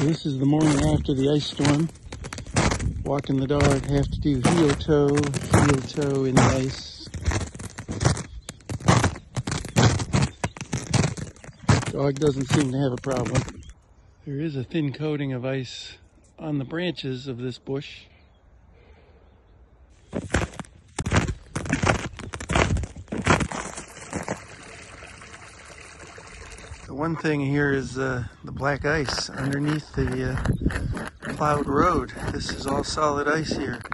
This is the morning after the ice storm. Walking the dog, have to do heel toe in the ice. Dog doesn't seem to have a problem. There is a thin coating of ice on the branches of this bush. The one thing here is the black ice underneath the plowed road. This is all solid ice here.